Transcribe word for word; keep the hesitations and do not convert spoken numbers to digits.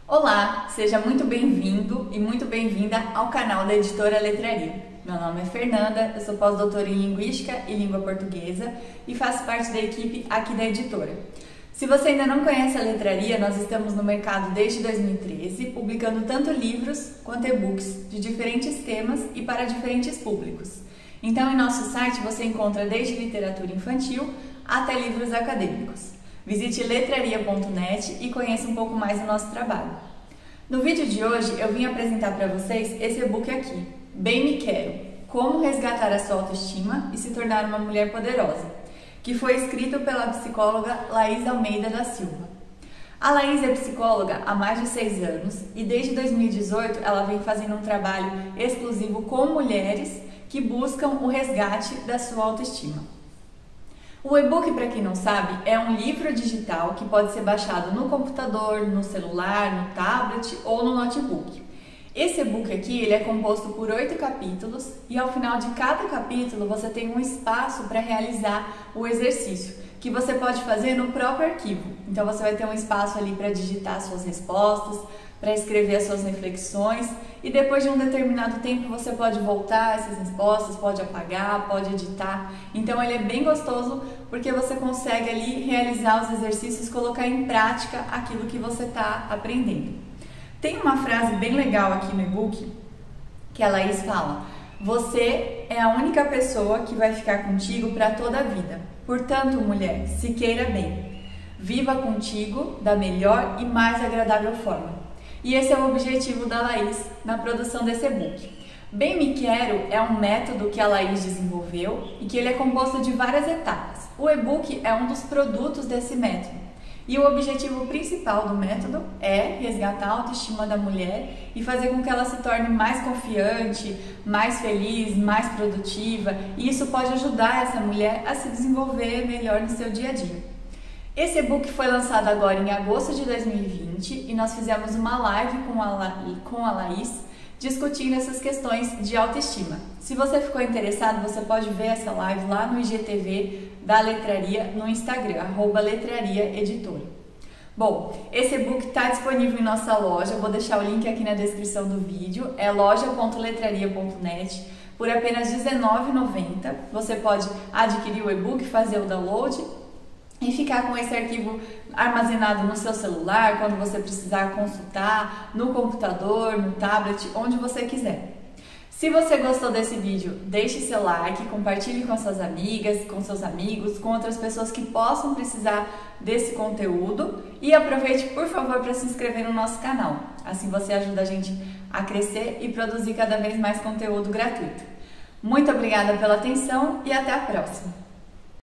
Olá, seja muito bem-vindo e muito bem-vinda ao canal da Editora Letraria. Meu nome é Fernanda, eu sou pós-doutora em Linguística e Língua Portuguesa e faço parte da equipe aqui da editora. Se você ainda não conhece a Letraria, nós estamos no mercado desde dois mil e treze, publicando tanto livros quanto e-books de diferentes temas e para diferentes públicos. Então, em nosso site você encontra desde literatura infantil até livros acadêmicos. Visite letraria ponto net e conheça um pouco mais do nosso trabalho. No vídeo de hoje eu vim apresentar para vocês esse e-book aqui, Bem Me Quero, Como Resgatar a Sua Autoestima e Se Tornar uma Mulher Poderosa, que foi escrito pela psicóloga Laís Almeida da Silva. A Laís é psicóloga há mais de seis anos e desde dois mil e dezoito ela vem fazendo um trabalho exclusivo com mulheres que buscam o resgate da sua autoestima. O e-book, para quem não sabe, é um livro digital que pode ser baixado no computador, no celular, no tablet ou no notebook. Esse e-book aqui ele é composto por oito capítulos e ao final de cada capítulo você tem um espaço para realizar o exercício, que você pode fazer no próprio arquivo. Então você vai ter um espaço ali para digitar suas respostas, para escrever as suas reflexões e depois de um determinado tempo você pode voltar a essas respostas, pode apagar, pode editar. Então ele é bem gostoso porque você consegue ali realizar os exercícios, colocar em prática aquilo que você está aprendendo. Tem uma frase bem legal aqui no e-book que a Laís fala: você é a única pessoa que vai ficar contigo para toda a vida. Portanto, mulher, se queira bem. Viva contigo da melhor e mais agradável forma. E esse é o objetivo da Laís na produção desse e-book. Bem Me Quero é um método que a Laís desenvolveu e que ele é composto de várias etapas. O e-book é um dos produtos desse método. E o objetivo principal do método é resgatar a autoestima da mulher e fazer com que ela se torne mais confiante, mais feliz, mais produtiva. E isso pode ajudar essa mulher a se desenvolver melhor no seu dia a dia. Esse e-book foi lançado agora em agosto de dois mil e vinte e nós fizemos uma live com a, La... com a Laís discutindo essas questões de autoestima. Se você ficou interessado, você pode ver essa live lá no I G T V da Letraria no Instagram, arroba Letraria Editora. Bom, esse e-book está disponível em nossa loja, eu vou deixar o link aqui na descrição do vídeo, é loja ponto letraria ponto net, por apenas dezenove reais e noventa centavos. Você pode adquirir o e-book, fazer o download e ficar com esse arquivo armazenado no seu celular, quando você precisar consultar, no computador, no tablet, onde você quiser. Se você gostou desse vídeo, deixe seu like, compartilhe com suas amigas, com seus amigos, com outras pessoas que possam precisar desse conteúdo e aproveite, por favor, para se inscrever no nosso canal. Assim você ajuda a gente a crescer e produzir cada vez mais conteúdo gratuito. Muito obrigada pela atenção e até a próxima!